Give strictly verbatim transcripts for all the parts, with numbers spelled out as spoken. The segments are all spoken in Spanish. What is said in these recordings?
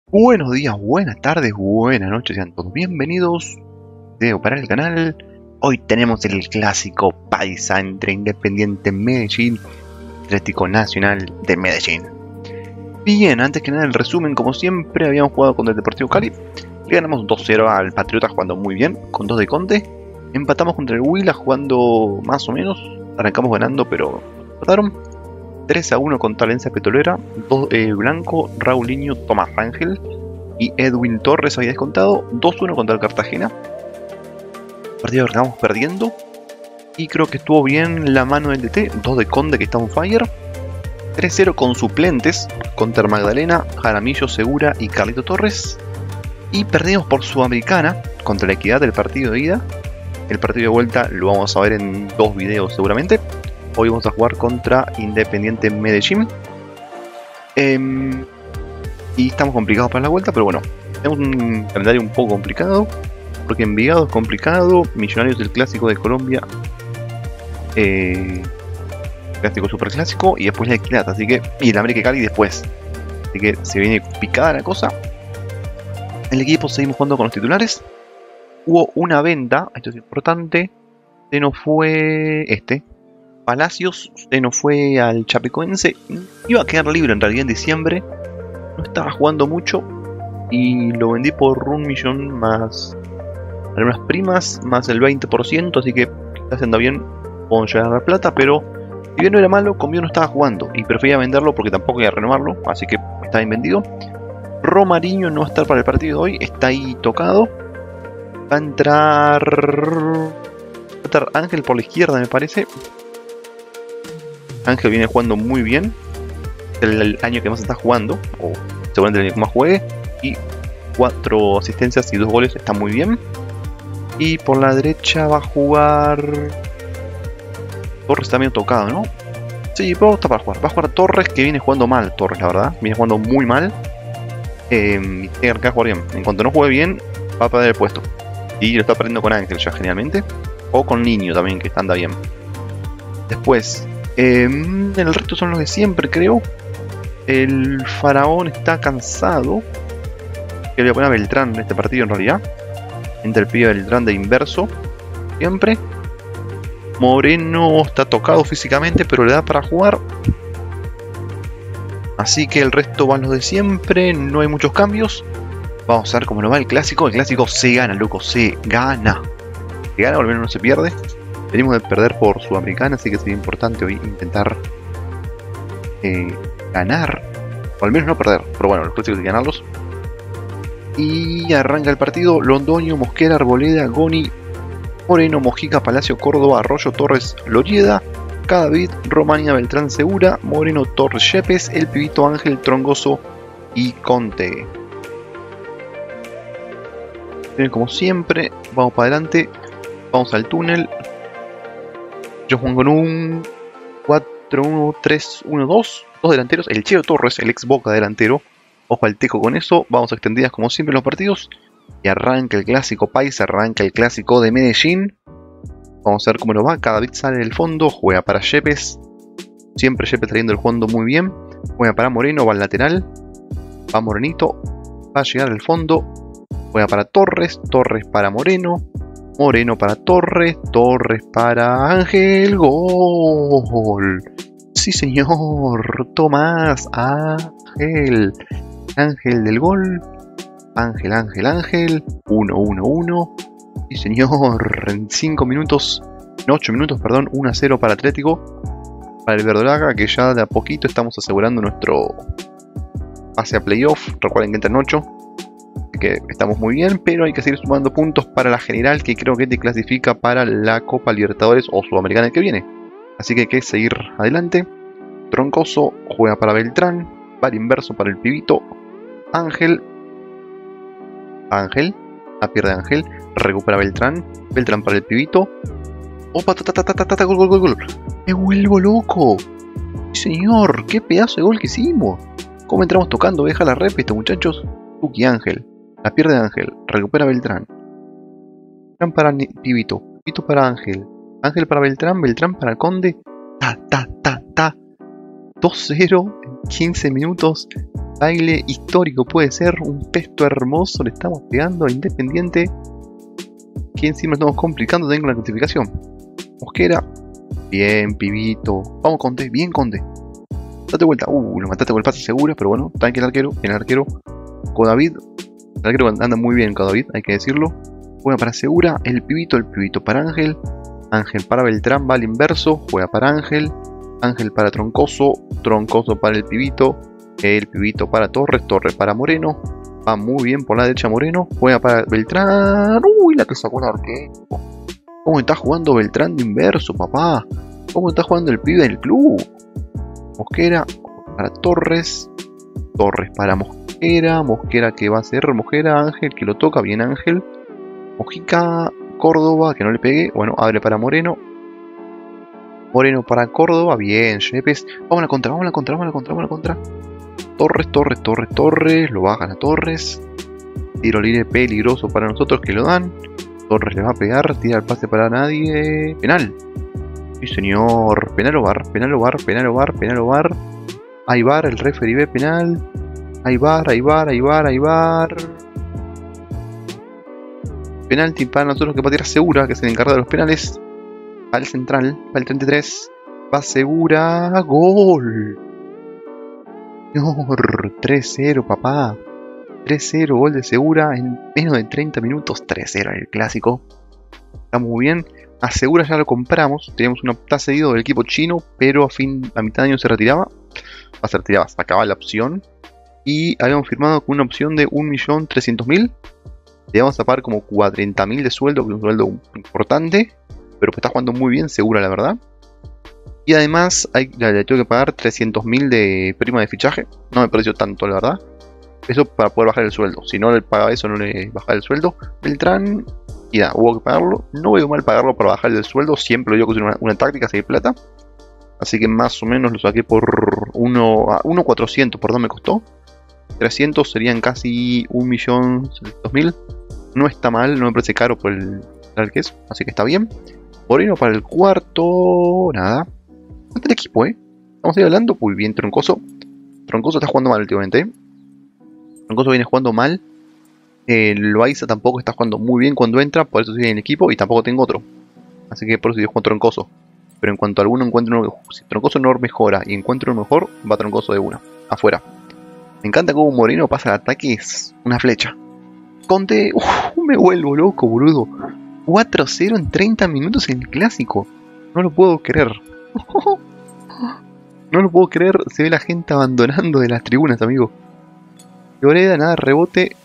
Buenos días, buenas tardes, buenas noches, sean todos bienvenidos de para el canal. Hoy tenemos el clásico paisa entre Independiente Medellín y Atlético Nacional de Medellín. Bien, antes que nada el resumen, como siempre habíamos jugado contra el Deportivo Cali. Le ganamos dos cero al Patriota jugando muy bien, con dos de Conte. Empatamos contra el Huila jugando más o menos, arrancamos ganando pero empataron. tres a uno contra Alianza Petrolera, dos, eh, Blanco, Raulinho, Tomás Rangel y Edwin Torres había descontado, dos uno contra el Cartagena. Partido que acabamos perdiendo y creo que estuvo bien la mano del D T, dos de Conde que está on fire. tres cero con suplentes contra Magdalena, Jaramillo, Segura y Carlito Torres. Y perdimos por Sudamericana contra la Equidad del partido de ida. El partido de vuelta lo vamos a ver en dos videos seguramente. Hoy vamos a jugar contra Independiente Medellín. Eh, y estamos complicados para la vuelta, pero bueno. Tenemos un calendario un poco complicado. Porque Envigado es complicado. Millonarios el clásico de Colombia. Eh, clásico super clásico. Y después la Equidad. Así que. Y el América Cali después. Así que se viene picada la cosa. El equipo seguimos jugando con los titulares. Hubo una venta. Esto es importante. Se nos fue este. Palacios se nos fue al Chapecoense. Iba a quedar libre en realidad en diciembre. No estaba jugando mucho. Y lo vendí por un millón más algunas primas, más el veinte por ciento. Así que está haciendo bien con llegar a la plata. Pero si bien no era malo, conmigo no estaba jugando. Y prefería venderlo porque tampoco iba a renovarlo. Así que está bien vendido. Romariño no va a estar para el partido de hoy. Está ahí tocado. Va a entrar... Va a entrar Ángel por la izquierda me parece. Ángel viene jugando muy bien. El, el año que más está jugando, o seguramente el año que más juegue. Y cuatro asistencias y dos goles, está muy bien. Y por la derecha va a jugar... Torres está medio tocado, ¿no? Sí, pero está para jugar. Va a jugar Torres, que viene jugando mal, Torres, la verdad. Viene jugando muy mal. Eh, y tiene que jugar bien. En cuanto no juegue bien, va a perder el puesto. Y lo está perdiendo con Ángel ya, genialmente. O con Niño también, que anda bien. Después... Eh, el resto son los de siempre, creo. El Faraón está cansado. Que le voy a poner a Beltrán en este partido en realidad. Entre el pibe Beltrán de inverso. Siempre. Moreno está tocado físicamente, pero le da para jugar. Así que el resto van los de siempre. No hay muchos cambios. Vamos a ver cómo nos va el clásico. El clásico se gana, loco. Se gana. Se gana, o al menos no se pierde. Venimos de perder por Sudamericana, así que sería importante hoy intentar eh, ganar, o al menos no perder, pero bueno, los clásicos hay que ganarlos. Y arranca el partido: Londoño, Mosquera, Arboleda, Goni, Moreno, Mojica, Palacio, Córdoba, Arroyo, Torres, Lorieda, Cadavid, Romania, Beltrán, Segura, Moreno, Torres, Yepes, El Pibito, Ángel, Trongoso y Conte. Como siempre, vamos para adelante, vamos al túnel. Yo juego con un cuatro uno tres uno dos. Dos delanteros. El Cheo Torres, el ex Boca delantero. Ojo al teco con eso. Vamos a extendidas como siempre en los partidos. Y arranca el clásico paisa. Arranca el clásico de Medellín. Vamos a ver cómo nos va. Cada bit sale del fondo. Juega para Yepes. Siempre Yepes trayendo el fondo muy bien. Juega para Moreno. Va al lateral. Va Morenito. Va a llegar al fondo. Juega para Torres. Torres para Moreno. Moreno para Torres, Torres para Ángel, gol. Sí señor, Tomás, Ángel, Ángel del gol, Ángel, Ángel, Ángel, uno uno uno. Sí señor, en cinco minutos, en ocho minutos, perdón, uno a cero para Atlético, para el Verdolaga, que ya de a poquito estamos asegurando nuestro pase a playoff. Recuerden que entran ocho. Que estamos muy bien, pero hay que seguir sumando puntos para la general, que creo que te clasifica para la Copa Libertadores o Sudamericana que viene. Así que hay que seguir adelante. Troncoso juega para Beltrán, para inverso para el Pibito. Ángel, Ángel, la pierde Ángel, recupera Beltrán, Beltrán para el Pibito. Opa, ta, ta, ta, ta, ta, ta, gol, gol, gol, gol. Me vuelvo loco. Señor, qué pedazo de gol que hicimos. ¿Cómo entramos tocando? Deja la rep estos muchachos. Tuki Ángel. La pierde Ángel, recupera Beltrán. Beltrán para Pibito, Pibito para Ángel. Ángel para Beltrán, Beltrán para Conde. Ta, ta, ta, ta. dos cero. quince minutos. Baile histórico puede ser. Un pesto hermoso le estamos pegando a Independiente. Que encima estamos complicando también con la clasificación. Mosquera. Bien, pibito. Vamos, Conde. Bien, Conde. Date vuelta. Uh, lo mataste con el pase seguro, pero bueno. Tranqui el arquero. Bien el arquero. Con David. El arquero anda muy bien con David, hay que decirlo. Juega para Segura. El pibito. El pibito para Ángel. Ángel para Beltrán. Va al inverso. Juega para Ángel. Ángel para Troncoso. Troncoso para el pibito. El pibito para Torres. Torres para Moreno. Va muy bien por la derecha Moreno. Juega para Beltrán. Uy, la que sacó el arquero. ¿Cómo está jugando Beltrán de inverso, papá? ¿Cómo está jugando el pibe del club? Mosquera para Torres. Torres para Mosquera. Mosquera que va a ser Mosquera. Ángel que lo toca. Bien Ángel. Mojica. Córdoba que no le pegue. Bueno, abre para Moreno. Moreno para Córdoba. Bien, Yepes. Vamos a la contra, vamos a la contra, vamos a la contra, vamos a la contra. Torres, Torres, Torres, Torres. Lo bajan a Torres. Tiro libre peligroso para nosotros que lo dan. Torres le va a pegar. Tira el pase para nadie. Penal. Sí, señor. Penal o bar. Penal o bar. Penal o bar. Penal o bar. Hay bar. El referee ve penal. Hay bar. Hay bar. Hay bar. Hay bar. Penalti para nosotros que va a tirar Segura, que es el encargado de los penales. Va al central. Va al treinta y tres. Va Segura. Gol. Señor. tres cero, papá. tres cero, gol de Segura en menos de treinta minutos. tres cero en el clásico. Está muy bien. A Segura ya lo compramos. Teníamos una está cedido del equipo chino, pero a fin a mitad de año se retiraba. Va a ser retiraba, se acaba la opción. Y habíamos firmado con una opción de un millón trescientos mil. Le vamos a pagar como cuarenta mil de sueldo, que es un sueldo importante. Pero que está jugando muy bien Segura, la verdad. Y además hay, le, le tengo que pagar trescientos mil de prima de fichaje. No me pareció tanto, la verdad. Eso para poder bajar el sueldo. Si no le pagaba eso, no le bajaba el sueldo. Beltrán, y nada, hubo que pagarlo. No veo mal pagarlo para bajar el sueldo. Siempre lo digo que es una, una táctica, seguir plata. Así que más o menos lo saqué por uno mil cuatrocientos, perdón, me costó. trescientos serían casi un millón setecientos mil. No está mal, no me parece caro por el tal que es. Así que está bien. Moreno para el cuarto. Nada. No está el equipo, eh. Vamos a ir hablando. Muy bien, Troncoso. Troncoso está jugando mal últimamente, eh. Troncoso viene jugando mal. Eh, Loaiza tampoco está jugando muy bien cuando entra. Por eso sigue en el equipo. Y tampoco tengo otro. Así que por eso yo juego Troncoso. Pero en cuanto a alguno encuentro uno, si Troncoso no mejora y encuentro uno mejor, va Troncoso de una. Afuera. Me encanta cómo Moreno pasa el ataque. Es una flecha. Conte. Uf, me vuelvo loco, boludo. cuatro cero en treinta minutos en el clásico. No lo puedo creer. No lo puedo creer. Se ve la gente abandonando de las tribunas, amigo. Lloreda, nada, rebote.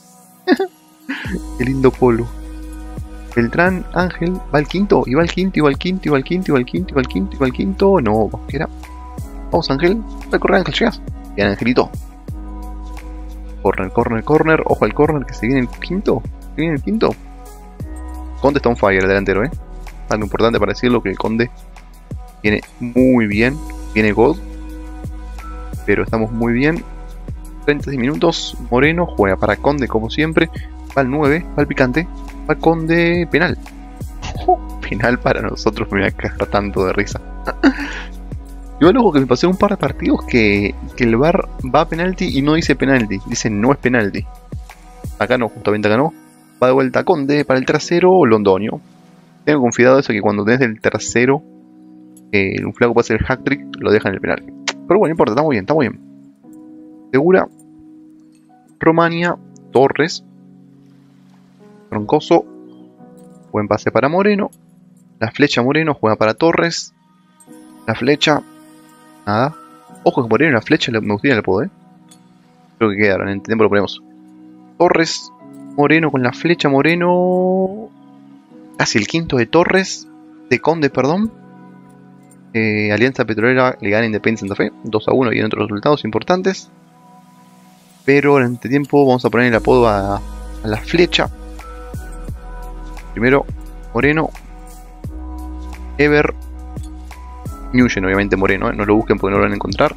Qué lindo polo. Beltrán, Ángel, va al quinto, y va al quinto, y va al quinto, y va al quinto, y va al quinto, y va al quinto, y va al quinto. No, Mosquera. Vamos, Ángel. Va a correr, Ángel, llegas. Bien, Angelito. Corner, corner, corner. Ojo al corner que se viene el quinto. Se viene el quinto. Conde está on fire, el delantero, eh. Algo importante para decirlo, que el Conde viene muy bien. Viene God. Pero estamos muy bien. treinta y seis minutos. Moreno juega para Conde como siempre. Va al nueve, va al picante. Va Conde, penal. Oh, penal para nosotros, me voy a cagar tanto de risa. Yo luego que me pasé un par de partidos que, que el V A R va a penalti y no dice penalti. Dice no es penalti. Acá no, justamente acá no. Va de vuelta Conde para el tercero, Londoño. Tengo confiado eso que cuando tenés el tercero, eh, un flaco pasa el hack trick, lo deja en el penal. Pero bueno, no importa, está muy bien, está muy bien. Segura. Romania. Torres. Troncoso. Buen pase para Moreno. La flecha Moreno juega para Torres. La flecha. Nada. Ojo que Moreno en la flecha me gustaría el poder. Creo que queda, en el tiempo lo ponemos. Torres. Moreno con la flecha Moreno. Casi el quinto de Torres. De Conde, perdón. Eh, Alianza Petrolera le gana Independiente Santa Fe. dos a uno y en otros resultados importantes. Pero en este tiempo vamos a poner el apodo a, a la flecha. Primero Moreno. Ever. Nguyen, obviamente Moreno, ¿eh? No lo busquen porque no lo van a encontrar.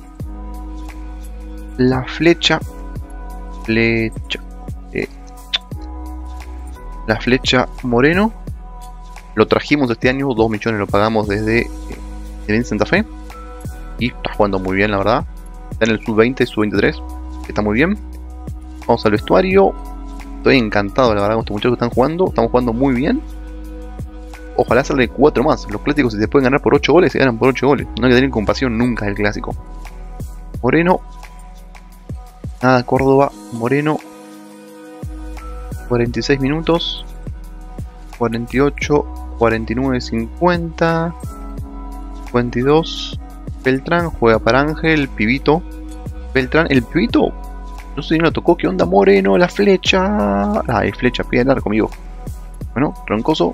La flecha. Flecha. Eh. La flecha Moreno. Lo trajimos este año, dos millones lo pagamos desde eh, Santa Fe. Y está jugando muy bien, la verdad. Está en el sub veinte, sub veintitrés. Está muy bien. Vamos al vestuario. Estoy encantado, la verdad, con estos muchachos que están jugando. Estamos jugando muy bien. Ojalá salga cuatro más. Los clásicos, si se pueden ganar por ocho goles, se ganan por ocho goles. No hay que tener compasión nunca del clásico. Moreno. Nada, Córdoba. Moreno. cuarenta y seis minutos. cuarenta y ocho. cuarenta y nueve, cincuenta. cincuenta y dos. Beltrán juega para Ángel. Pibito. Beltrán. El pibito. No sé si no lo tocó. ¿Qué onda, Moreno? La flecha. Ay, flecha. Pide el arco, amigo. Bueno, Troncoso.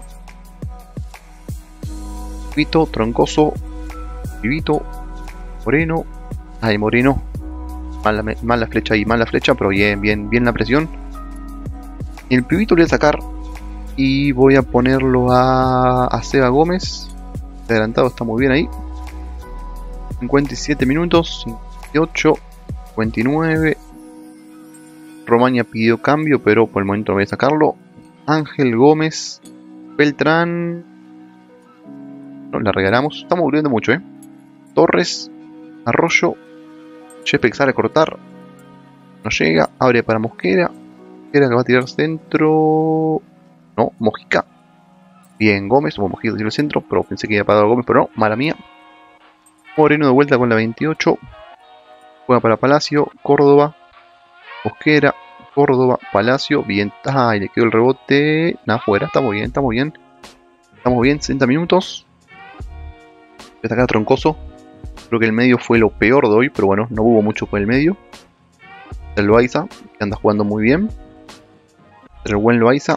Pibito, Troncoso, Pibito, Moreno. Ay, Moreno. Mala, mala flecha ahí, mala flecha, pero bien, bien, bien la presión. Y el Pibito lo voy a sacar. Y voy a ponerlo a, a Seba Gómez. Adelantado, está muy bien ahí. cincuenta y siete minutos, cincuenta y ocho, cincuenta y nueve. Romaña pidió cambio, pero por el momento voy a sacarlo. Ángel Gómez, Beltrán. No, la regalamos. Estamos volviendo mucho, ¿eh? Torres, Arroyo. Chepe sale a cortar. No llega. Abre para Mosquera. Mosquera que va a tirar centro. No, Mojica. Bien, Gómez. O Mojica tiró el centro. Pero pensé que iba para Gómez, pero no. Mala mía. Moreno de vuelta con la veintiocho. Juega para Palacio. Córdoba. Mosquera. Córdoba. Palacio. Bien. Ay, le quedó el rebote. Nada, fuera. Estamos bien, estamos bien. Estamos bien. sesenta minutos. Voy a sacar a Troncoso. Creo que el medio fue lo peor de hoy, pero bueno, no hubo mucho por el medio. El Loaiza, que anda jugando muy bien. El buen Loaiza.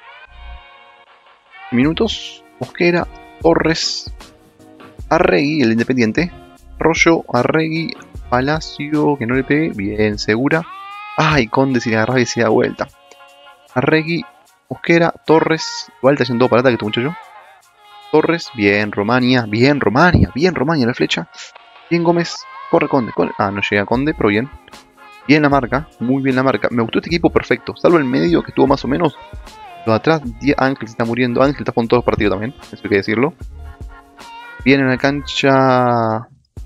Minutos. Mosquera, Torres, Arregui, el Independiente. Rollo, Arregui, Palacio, que no le pegue. Bien, Segura. Ay, Conde si le agarraba y se da vuelta. Arregui, Mosquera, Torres. Igual está haciendo todo para ataque este muchacho. Torres, bien, Romania, bien, Romania, bien, Romania la flecha. Bien, Gómez, corre Conde, Conde. Ah, no llega Conde, pero bien. Bien la marca, muy bien la marca. Me gustó este equipo perfecto, salvo el medio que estuvo más o menos. Los de atrás, Ángel se está muriendo. Ángel está con todos los partidos también, eso hay que decirlo. Bien en la cancha.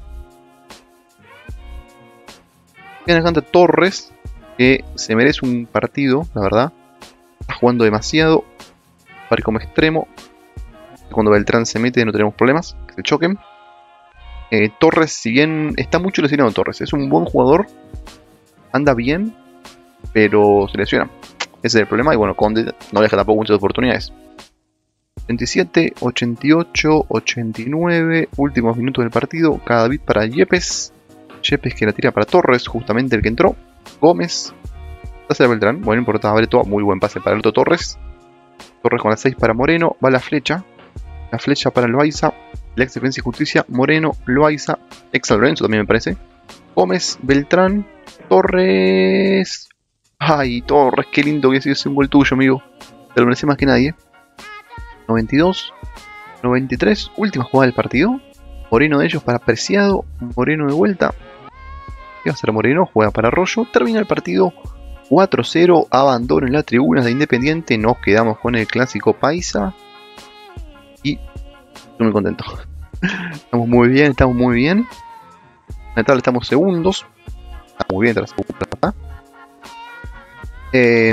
Bien en la cancha Torres, que se merece un partido, la verdad. Está jugando demasiado. Para como extremo. Cuando Beltrán se mete no tenemos problemas, que se choquen. Eh, Torres, si bien está mucho lesionado Torres, es un buen jugador, anda bien, pero se lesiona. Ese es el problema y bueno, Conde no deja tampoco muchas oportunidades. ochenta y siete, ochenta y ocho, ochenta y nueve, últimos minutos del partido, cada bit para Yepes. Yepes que la tira para Torres, justamente el que entró. Gómez, pase a Beltrán, bueno, no importa, abre todo, muy buen pase para el otro Torres. Torres con la seis para Moreno, va la flecha. La flecha para Loaiza, la ex Defensa y Justicia, Moreno, Loaiza, ex San Lorenzo también me parece. Gómez, Beltrán, Torres. Ay, Torres, qué lindo que es ese un gol tuyo, amigo. Te lo merece más que nadie. noventa y dos, noventa y tres, última jugada del partido. Moreno de ellos para Preciado, Moreno de vuelta. ¿Qué va a hacer Moreno? Juega para Arroyo. Termina el partido cuatro cero, abandono en las tribunas de Independiente. Nos quedamos con el clásico paisa. Y estoy muy contento. Estamos muy bien, estamos muy bien. En la tabla estamos segundos. Está muy bien, tras segunda. Eh,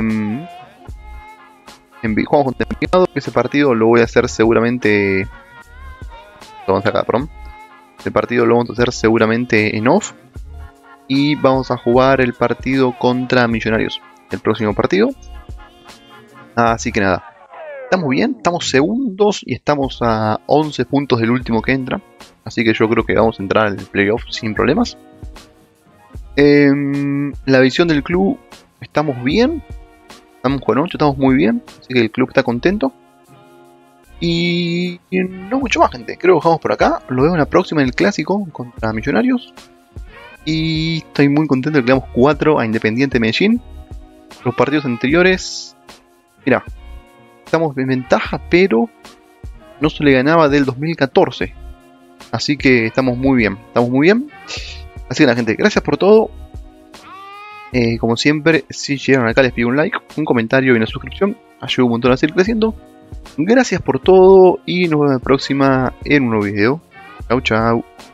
jugamos contra Envigado. Ese partido lo voy a hacer seguramente. Lo vamos a sacar, perdón. El partido lo vamos a hacer seguramente en off. Y vamos a jugar el partido contra Millonarios. El próximo partido. Así que nada. Estamos bien, estamos segundos y estamos a once puntos del último que entra. Así que yo creo que vamos a entrar al playoff sin problemas. Eh, la visión del club, estamos bien. Estamos con ocho, estamos muy bien. Así que el club está contento. Y no mucho más, gente. Creo que dejamos por acá. Lo veo en la próxima en el clásico contra Millonarios. Y estoy muy contento de que le damos cuatro a Independiente Medellín. Los partidos anteriores. Mira. Estamos en ventaja, pero no se le ganaba del dos mil catorce. Así que estamos muy bien. Estamos muy bien. Así que nada, gente, gracias por todo. Eh, como siempre, si llegaron acá les pido un like, un comentario y una suscripción. Ayuda un montón a seguir creciendo. Gracias por todo y nos vemos en la próxima en un nuevo video. Chau, chau.